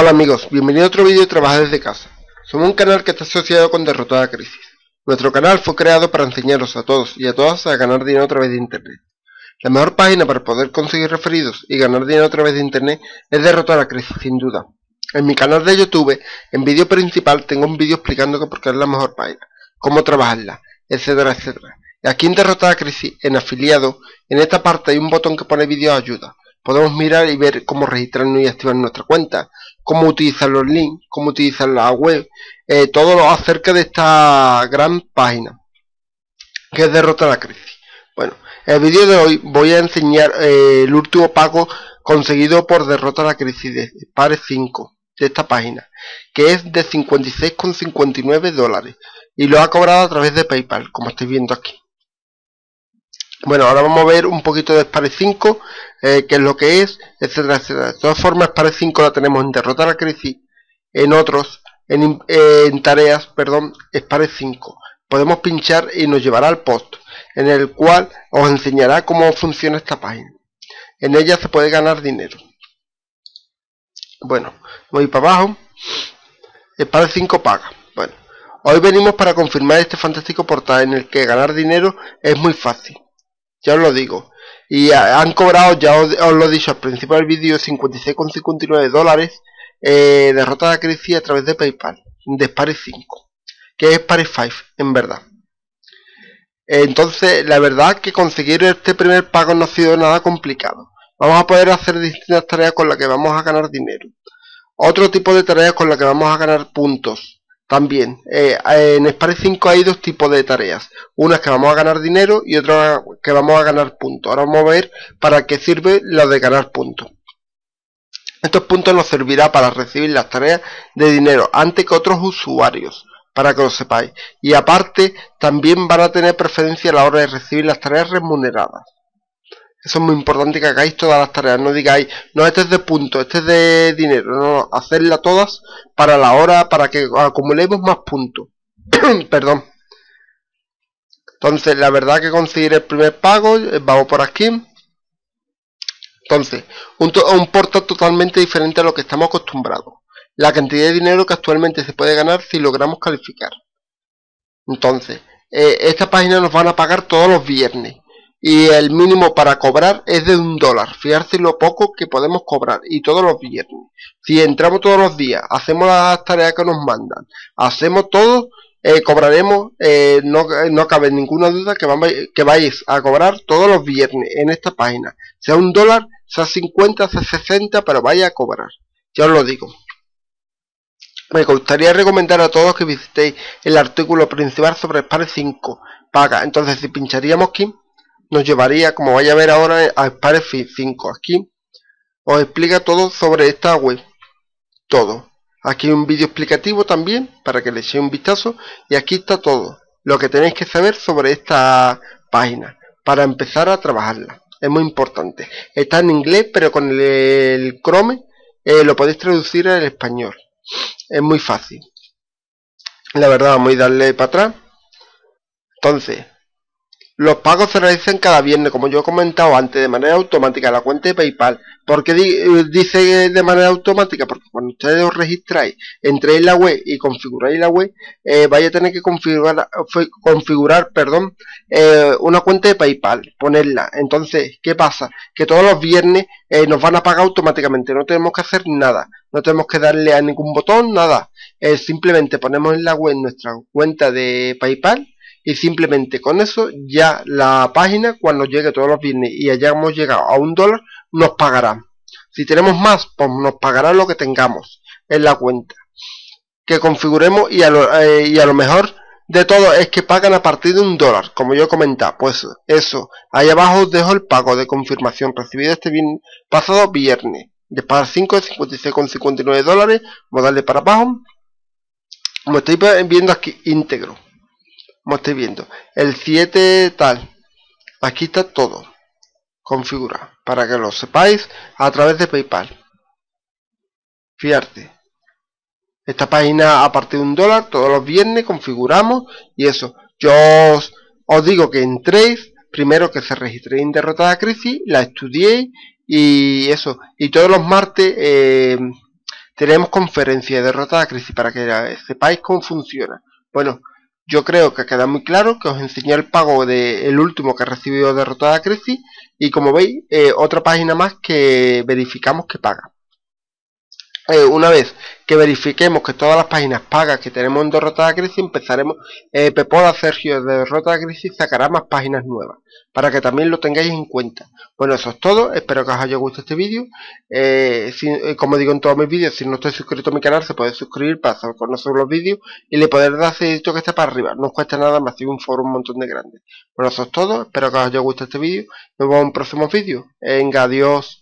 Hola amigos, bienvenido a otro vídeo de Trabaja desde casa. Somos un canal que está asociado con Derrotada Crisis. Nuestro canal fue creado para enseñaros a todos y a todas a ganar dinero a través de internet. La mejor página para poder conseguir referidos y ganar dinero a través de internet es Derrotada Crisis, sin duda. En mi canal de YouTube, en vídeo principal, tengo un vídeo explicando por qué es la mejor página, cómo trabajarla, etcétera, etcétera. Y aquí en Derrotada Crisis, en afiliado, en esta parte hay un botón que pone vídeo ayuda. Podemos mirar y ver cómo registrarnos y activar nuestra cuenta, cómo utilizar los links, cómo utilizar la web, todo lo acerca de esta gran página que es Derrotada Crisis. Bueno, en el vídeo de hoy voy a enseñar el último pago conseguido por Derrotada Crisis de Spare 5 de esta página, que es de 56,59 dólares y lo ha cobrado a través de PayPal, como estáis viendo aquí. Bueno, ahora vamos a ver un poquito de Spare 5, qué es lo que es, etcétera, etcétera. De todas formas, Spare 5 la tenemos en Derrotada Crisis, en otros, en tareas, perdón, Spare 5. Podemos pinchar y nos llevará al post, en el cual os enseñará cómo funciona esta página. En ella se puede ganar dinero. Bueno, voy para abajo. Spare 5 paga. Bueno, hoy venimos para confirmar este fantástico portal en el que ganar dinero es muy fácil. Ya os lo digo. Y han cobrado, ya os lo he dicho al principio del vídeo, 56,59 dólares Derrotada Crisis a través de PayPal, de Spare 5, que es Spare 5, en verdad. Entonces, la verdad que conseguir este primer pago no ha sido nada complicado. Vamos a poder hacer distintas tareas con las que vamos a ganar dinero. Otro tipo de tareas con las que vamos a ganar puntos. También, en Spare 5 hay dos tipos de tareas. Una es que vamos a ganar dinero y otra que vamos a ganar puntos. Ahora vamos a ver para qué sirve lo de ganar puntos. Estos puntos nos servirá para recibir las tareas de dinero antes que otros usuarios, para que lo sepáis. Y aparte, también van a tener preferencia a la hora de recibir las tareas remuneradas. Eso es muy importante, que hagáis todas las tareas, no digáis, no, este es de puntos, este es de dinero, no, hacerlas todas para la hora, para que acumulemos más puntos. Perdón. Entonces, la verdad que conseguir el primer pago, vamos por aquí. Entonces, un portal totalmente diferente a lo que estamos acostumbrados. La cantidad de dinero que actualmente se puede ganar si logramos calificar. Entonces, esta página nos van a pagar todos los viernes. Y el mínimo para cobrar es de $1. Fijarse lo poco que podemos cobrar. Y todos los viernes. Si entramos todos los días, hacemos las tareas que nos mandan, hacemos todo, cobraremos, no cabe ninguna duda que vais a cobrar todos los viernes en esta página. Sea $1, sea 50, sea 60, pero vaya a cobrar. Ya os lo digo. Me gustaría recomendar a todos que visitéis el artículo principal sobre Spare 5 paga. Entonces, si pincharíamos aquí, nos llevaría, como vais a ver ahora, a Spare 5. Aquí os explica todo sobre esta web. Todo. Aquí hay un vídeo explicativo también, para que le echéis un vistazo. Y aquí está todo lo que tenéis que saber sobre esta página, para empezar a trabajarla. Es muy importante. Está en inglés, pero con el Chrome lo podéis traducir al español. Es muy fácil. La verdad, vamos a darle para atrás. Entonces, los pagos se realizan cada viernes, como yo he comentado antes, de manera automática a la cuenta de PayPal. ¿Por qué dice de manera automática? Porque cuando ustedes os registráis, entréis en la web y configuráis la web, vais a tener que configurar una cuenta de PayPal, ponerla. Entonces, ¿qué pasa? Que todos los viernes nos van a pagar automáticamente, no tenemos que hacer nada, no tenemos que darle a ningún botón, nada. Simplemente ponemos en la web nuestra cuenta de PayPal. Y simplemente con eso ya la página, cuando llegue todos los viernes y hayamos llegado a $1, nos pagará. Si tenemos más, pues nos pagará lo que tengamos en la cuenta que configuremos. Y a lo mejor de todo es que pagan a partir de $1, como yo he comentado. Pues eso, ahí abajo os dejo el pago de confirmación recibido este pasado viernes de Spare 5 de 56,59 dólares. Vamos a darle para abajo. Como estáis viendo aquí, íntegro. Como estáis viendo, el 7 tal, aquí está todo configurado, para que lo sepáis a través de PayPal. Fíjate, esta página a partir de $1, todos los viernes configuramos y eso. Yo os digo que entréis, primero que se registréis en Derrotada Crisis, la estudiéis y eso. Y todos los martes tenemos conferencia de derrota a crisis para que sepáis cómo funciona. Bueno, yo creo que queda muy claro que os enseñé el pago del último que ha recibido derrotada a crisis y como veis, otra página más que verificamos que paga. Una vez que verifiquemos que todas las páginas pagas que tenemos en derrotada crisis, empezaremos. Pepola Sergio de derrotada crisis sacará más páginas nuevas, para que también lo tengáis en cuenta. Bueno, eso es todo, espero que os haya gustado este vídeo. Como digo en todos mis vídeos, si no estáis suscrito a mi canal, se puede suscribir para saber cuando subo los vídeos y le podéis dar ese dedito que está para arriba, no os cuesta nada, me ha sido un foro un montón de grande. Bueno, eso es todo, espero que os haya gustado este vídeo, nos vemos en un próximo vídeo. Venga, adiós.